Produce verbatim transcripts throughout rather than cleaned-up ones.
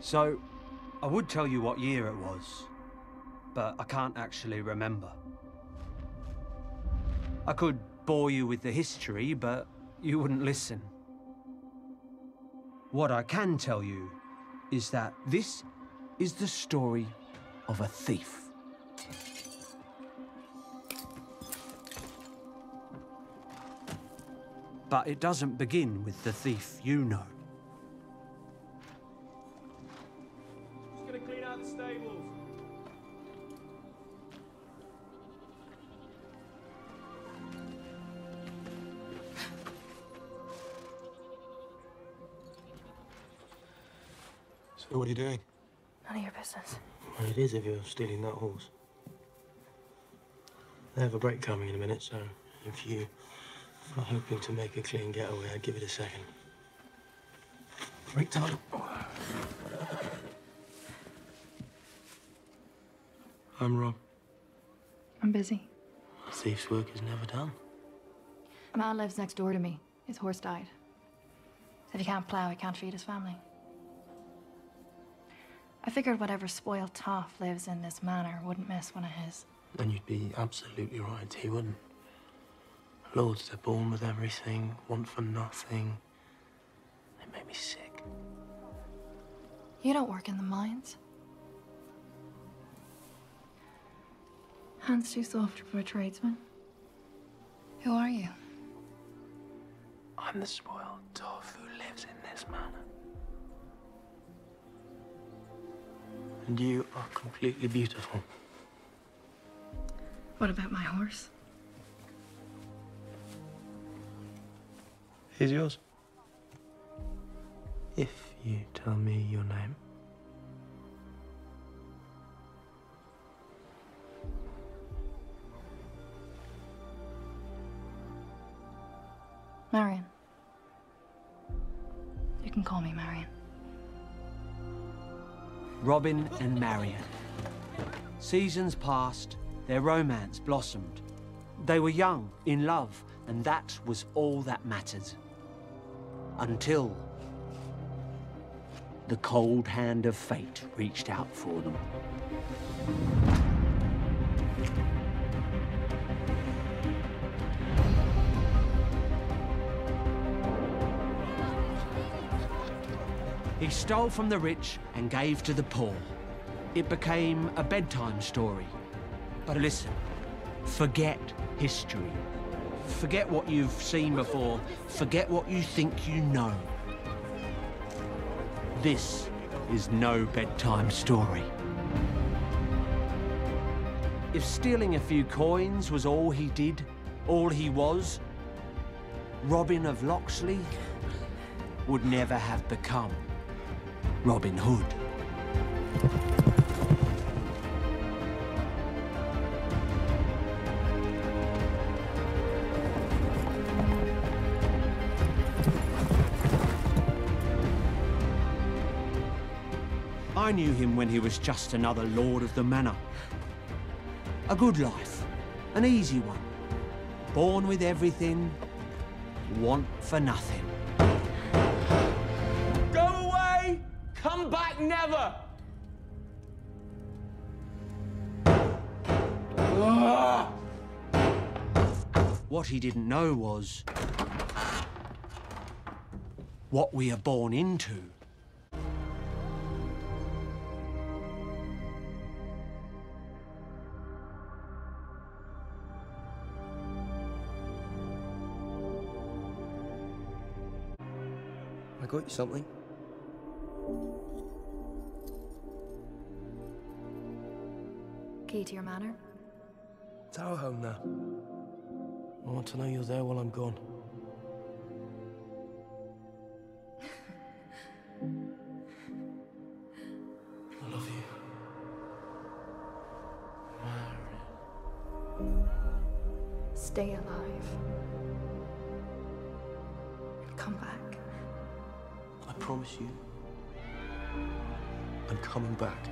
So, I would tell you what year it was, but I can't actually remember. I could bore you with the history, but you wouldn't listen. What I can tell you is that this is the story of a thief. But it doesn't begin with the thief you know. Just gonna clean out the stables. So what are you doing? None of your business. Well, it is if you're stealing that horse. They have a break coming in a minute, so if you are hoping to make a clean getaway, I'd give it a second. Break time. I'm Rob. I'm busy. A thief's work is never done. A man lives next door to me. His horse died. So if he can't plough, he can't feed his family. I figured whatever spoiled toff lives in this manor wouldn't miss one of his. And you'd be absolutely right, he wouldn't. Lords, they're born with everything, want for nothing. They make me sick. You don't work in the mines. Hands too soft for a tradesman. Who are you? I'm the spoiled toff who lives in this manor. And you are completely beautiful. What about my horse? Here's yours. If you tell me your name. Marion. You can call me Marion. Robin and Marion. Seasons passed, their romance blossomed. They were young, in love, and that was all that mattered. Until the cold hand of fate reached out for them. He stole from the rich and gave to the poor. It became a bedtime story. But listen, forget history. Forget what you've seen before. Forget what you think you know. This is no bedtime story. If stealing a few coins was all he did, all he was, Robin of Locksley would never have become Robin Hood. I knew him when he was just another lord of the manor. A good life, an easy one. Born with everything, want for nothing. Go away! Come back never! Ugh. What he didn't know was what we are born into. I got you something. Key to your manor? It's our home now. I want to know you're there while I'm gone. I love you. Marion. Stay alive. And come back. I promise you, I'm coming back.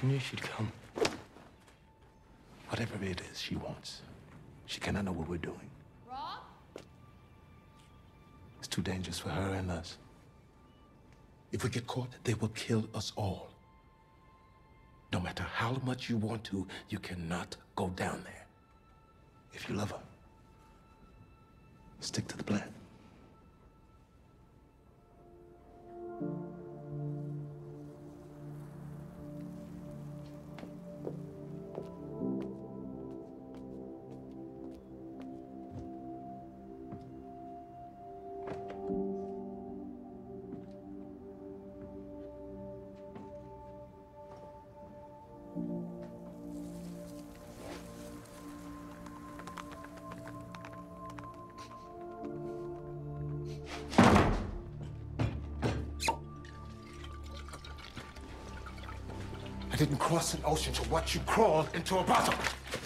I knew she'd come. Whatever it is she wants, she cannot know what we're doing. Rob? It's too dangerous for her and us. If we get caught, they will kill us all. No matter how much you want to, you cannot go down there. If you love her, stick to the plan. I didn't cross an ocean to watch you crawl into a bottle.